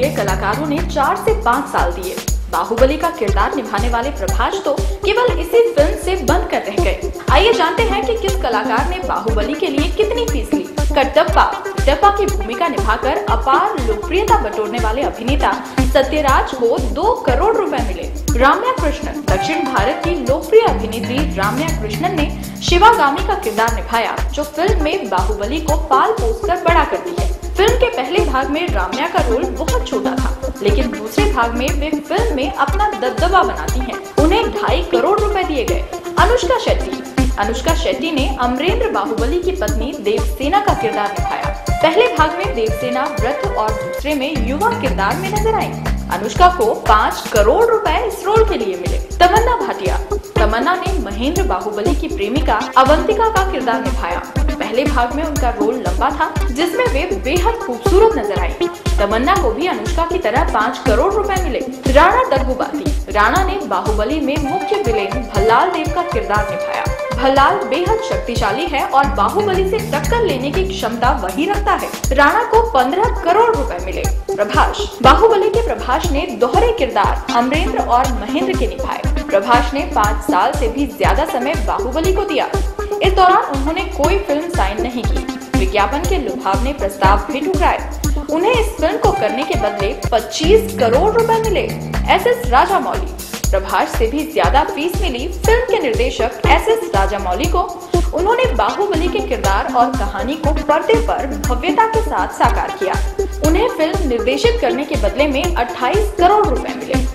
लिए कलाकारों ने 4 से 5 साल दिए। बाहुबली का किरदार निभाने वाले प्रभास तो केवल इसी फिल्म से बनकर रह गए। आइए जानते हैं कि किस कलाकार ने बाहुबली के लिए कितनी फीस ली। कटप्पा की भूमिका निभाकर अपार लोकप्रियता बटोरने वाले अभिनेता सत्यराज को 2 करोड़ रुपए मिले। राम्या कृष्णन, दक्षिण भारत की लोकप्रिय अभिनेत्री राम्या कृष्णन ने शिवागामी का किरदार निभाया, जो फिल्म में बाहुबली को पाल पोस कर बड़ा करती है। फिल्म के पहले भाग में राम्या का रोल बहुत छोटा था, लेकिन दूसरे भाग में वे फिल्म में अपना दबदबा बनाती हैं। उन्हें 2.5 करोड़ रुपए दिए गए। अनुष्का शेट्टी ने अमरेंद्र बाहुबली की पत्नी देवसेना का किरदार निभाया। पहले भाग में देवसेना व्रत और दूसरे में युवा किरदार में नजर आई। अनुष्का को 5 करोड़ रुपए इस रोल के लिए मिले। तमन्ना ने महेंद्र बाहुबली की प्रेमिका अवंतिका का किरदार निभाया। पहले भाग में उनका रोल लंबा था, जिसमें वे बेहद खूबसूरत नजर आई। तमन्ना को भी अनुष्का की तरह 5 करोड़ रुपए मिले। राणा ने बाहुबली में मुख्य विलेन भल्लाल देव का किरदार निभाया। भल्लाल बेहद शक्तिशाली है और बाहुबली से टक्कर लेने की क्षमता वही रखता है। राणा को 15 करोड़ रुपए मिले। बाहुबली के प्रभास ने दोहरे किरदार अमरेंद्र और महेंद्र के निभाए। प्रभास ने 5 साल से भी ज्यादा समय बाहुबली को दिया। इस दौरान उन्होंने कोई फिल्म साइन नहीं की। विज्ञापन के लुभावने प्रस्ताव भी ठुकराए। उन्हें इस फिल्म को करने के बदले 25 करोड़ रुपए मिले। SS राजामौली, प्रभास से भी ज्यादा फीस मिली फिल्म के निर्देशक SS राजामौली को। उन्होंने बाहुबली के किरदार और कहानी को पर्दे पर भव्यता के साथ साकार किया। उन्हें फिल्म निर्देशित करने के बदले में 28 करोड़ रुपए मिले।